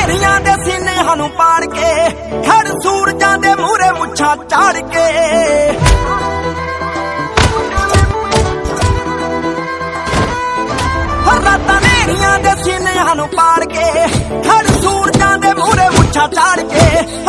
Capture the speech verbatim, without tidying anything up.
नेरियां दे सीने नू पाड़ के खड़ सूरजां दे मूहरे मुछां झाड़ के रातां नेरियां दे सीने नू पाड़ के खड़ सूरजां दे मूहरे मुछां झाड़ के